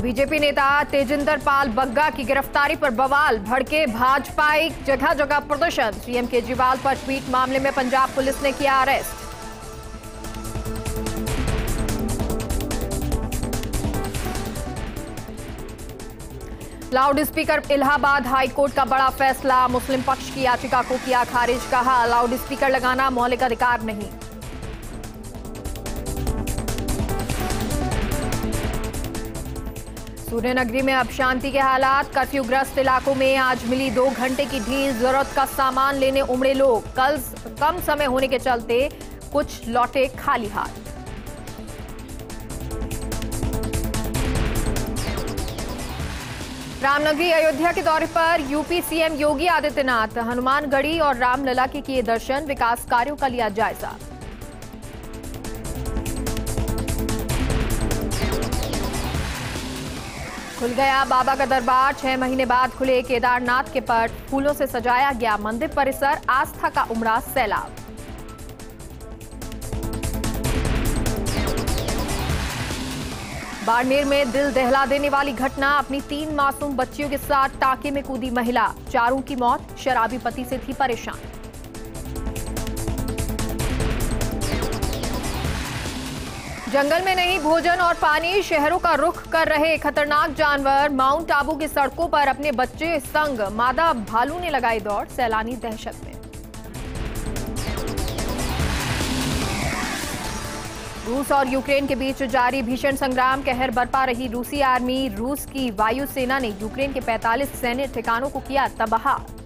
BJP नेता तेजिंदर पाल बग्गा की गिरफ्तारी पर बवाल, भड़के भाजपाई, जगह जगह प्रदर्शन। सीएम केजरीवाल पर ट्वीट मामले में पंजाब पुलिस ने किया arrest. Loud speaker, Allahabad high court का बड़ा फैसला, मुस्लिम पक्ष की याचिका को किया खारिज। कहा लाउड स्पीकर लगाना मौलिक अधिकार नहीं। सूर्यनगरी में अब शांति के हालात, कर्फ्यूग्रस्त इलाकों में आज मिली 2 घंटे की ढील। जरूरत का सामान लेने उमड़े लोग, कल कम समय होने के चलते कुछ लौटे खाली हाथ। रामनगरी अयोध्या के दौरे पर यूपी सीएम योगी आदित्यनाथ, हनुमानगढ़ी और रामलला के किए दर्शन, विकास कार्यों का लिया जायजा। खुल गया बाबा का दरबार, 6 महीने बाद खुले केदारनाथ के पट, फूलों से सजाया गया मंदिर परिसर, आस्था का उमड़ा सैलाब। बाड़मेर में दिल दहला देने वाली घटना, अपनी 3 मासूम बच्चियों के साथ टांके में कूदी महिला, 4 की मौत, शराबी पति से थी परेशान। जंगल में नहीं भोजन और पानी, शहरों का रुख कर रहे खतरनाक जानवर, माउंट आबू की सड़कों पर अपने बच्चे संग मादा भालू ने लगाई दौड़, सैलानी दहशत में। रूस और यूक्रेन के बीच जारी भीषण संग्राम, कहर बरपा रही रूसी आर्मी, रूस की वायुसेना ने यूक्रेन के 45 सैन्य ठिकानों को किया तबाह।